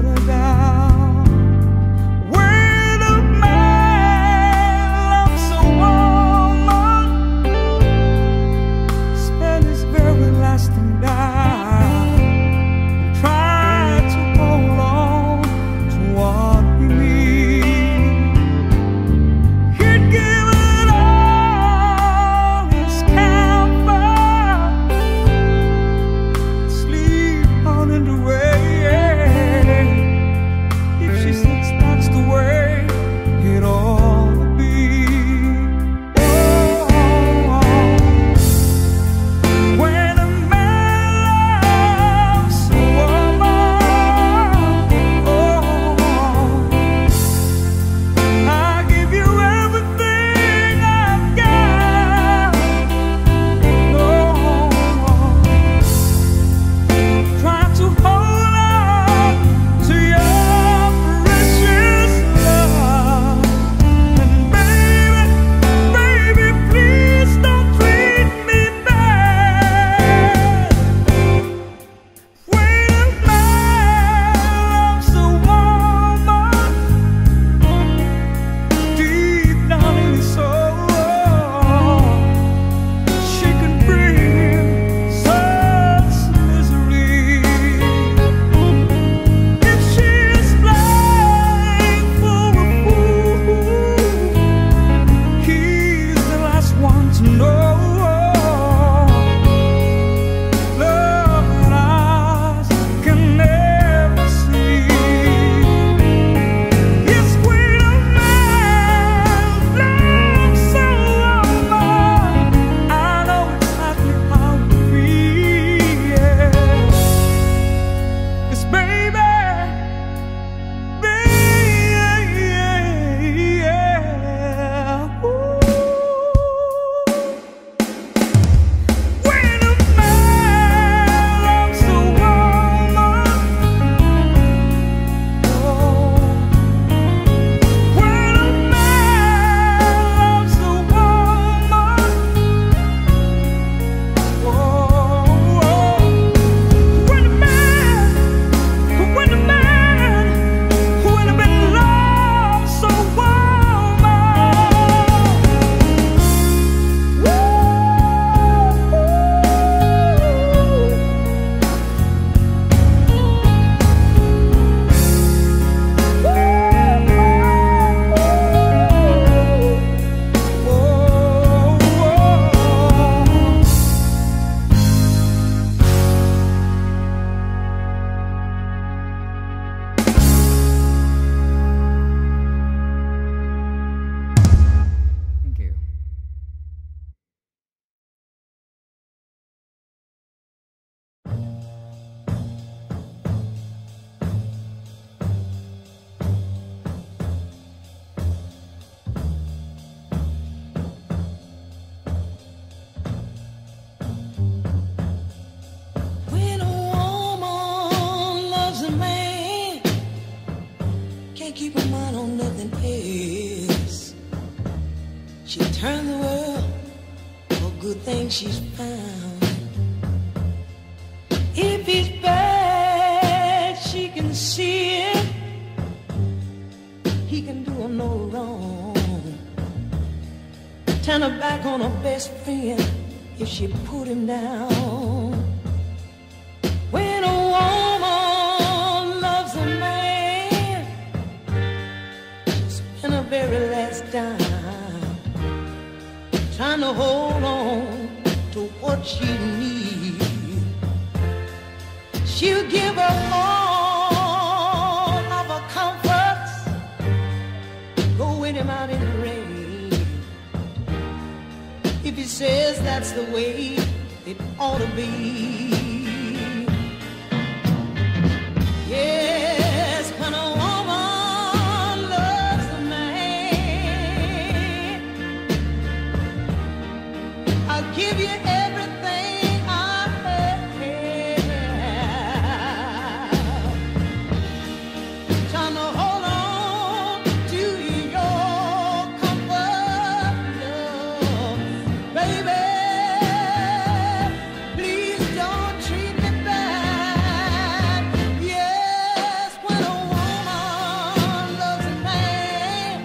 think she's found. If he's bad, she can see it. He can do her no wrong. Turn her back on her best friend if she put him down. When a woman loves a man, she'll spend her very last dime trying to hold on to what she needs. She'll give her all of her comforts, go with him out in the rain. If he says that's the way it ought to be. Yes, when a woman loves a man, I'll give you everything I have. Trying to hold on to your comfort, love, baby. Please don't treat me bad. Yes, when a woman loves a man,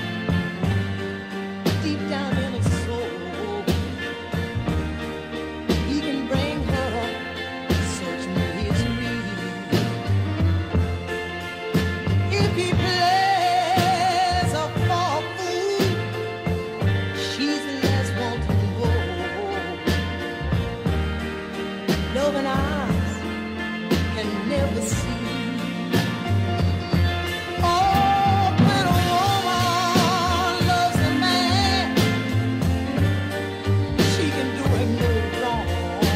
deep down in her soul, he can bring her such misery. If he plays a for fool, she's the last one to go. Loving eyes can never see. Oh, when a woman loves a man, she can do him no wrong.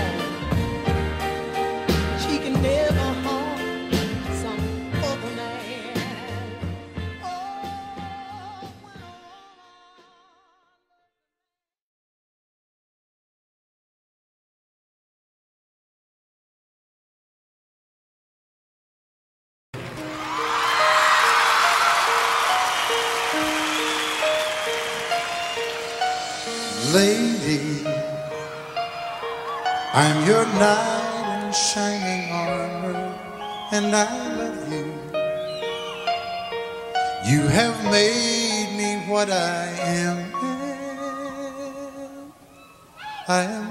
She can never harm some other man. Oh, when a woman. Lady, I'm your knight in shining armor, and I love you. You have made me what I am. I am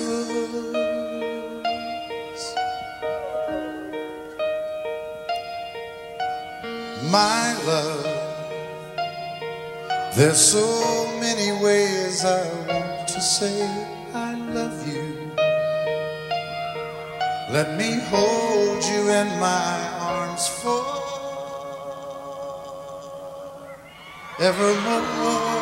yours. My love, there's so many ways I want to say I love you. Let me hold you in my arms forevermore.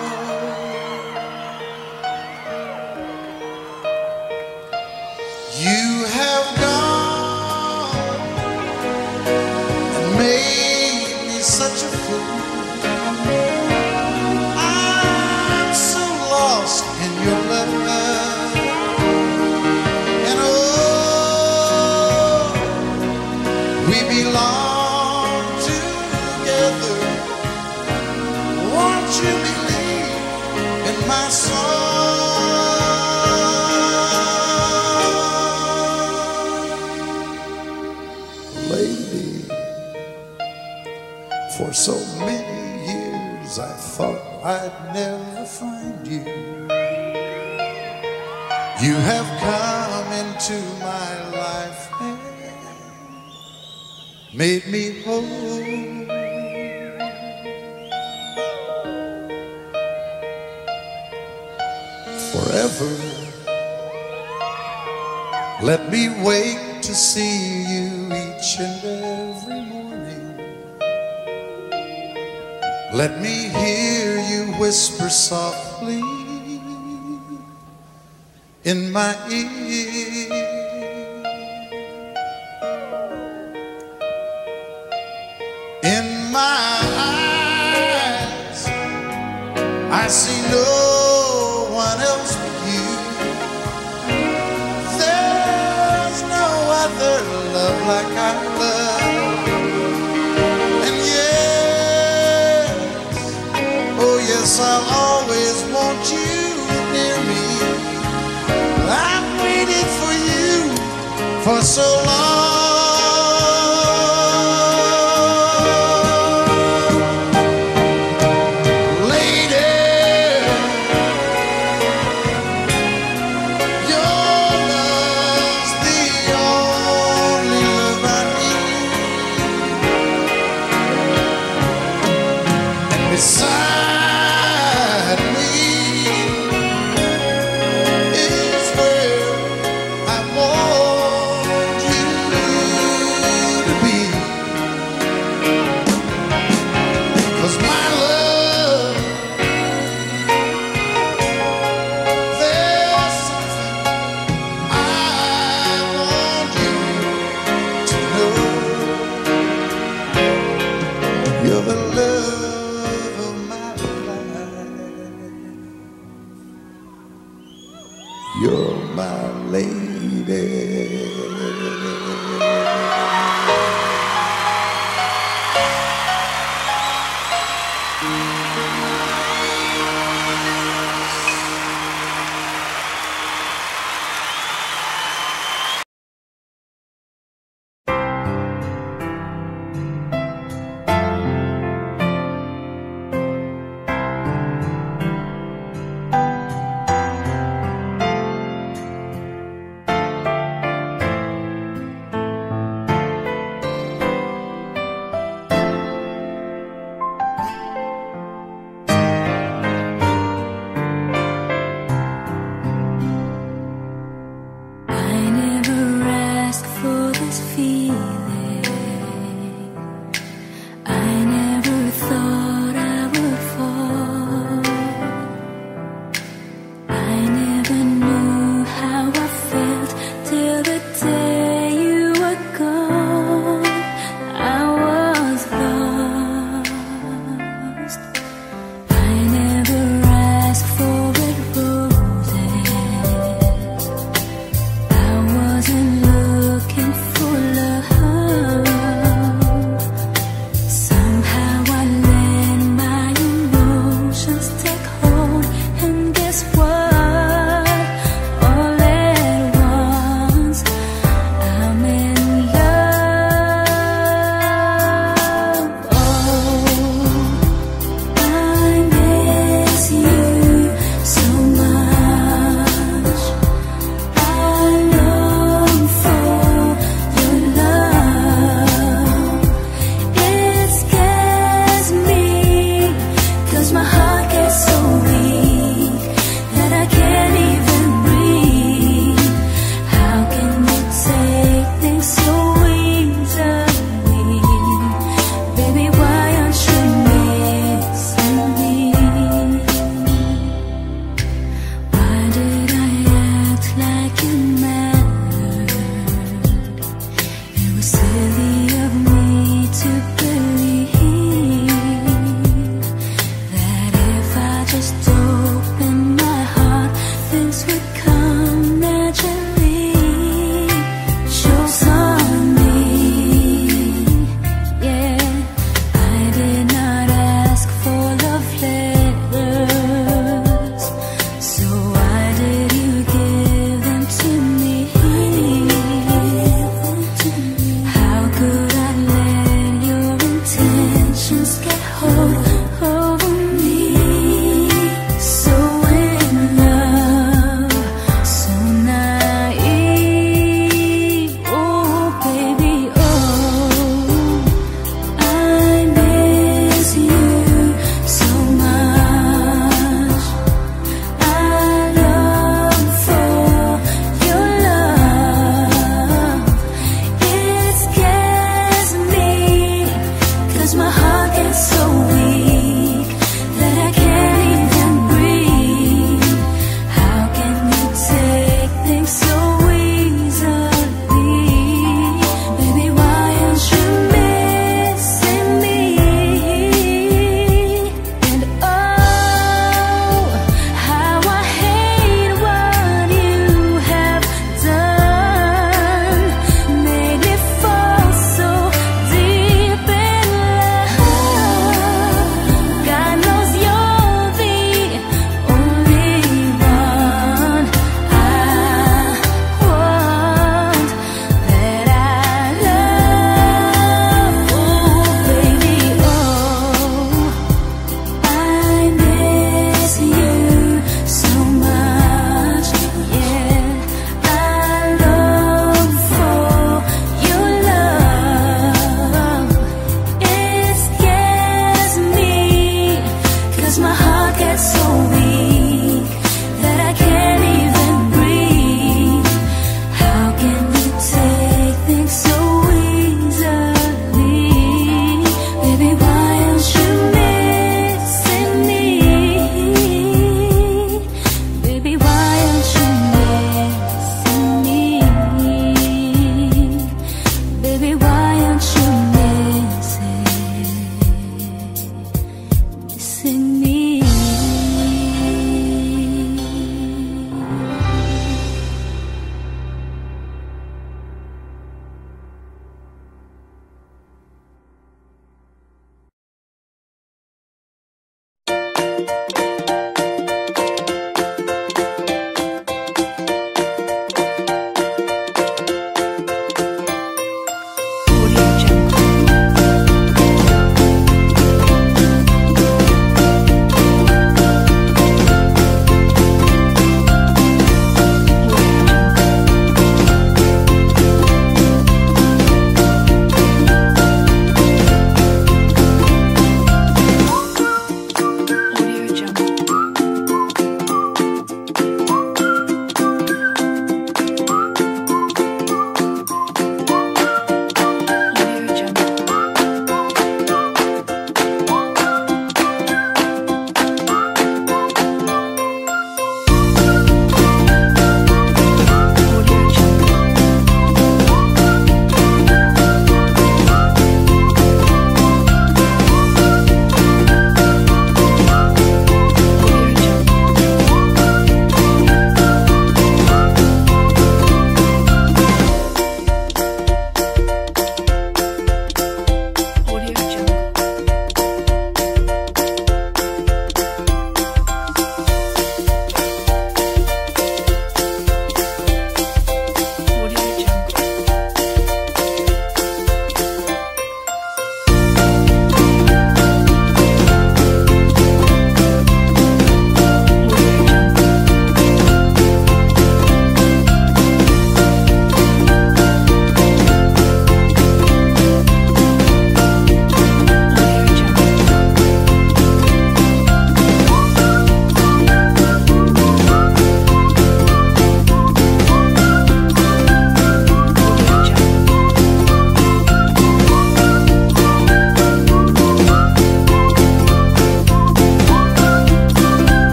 You have gone and made me such a fool. I'm so lost in your love, and oh, we belong together. Won't you believe in my song, lady? For so many years I thought I'd never find you. You have come into my life and made me whole. Forever, let me wake to see you each and every morning. Let me hear you whisper softly in my ear. In my eyes, I see no one else but you. There's no other love like I love. And yes, oh yes, I'll always want you near me. so long.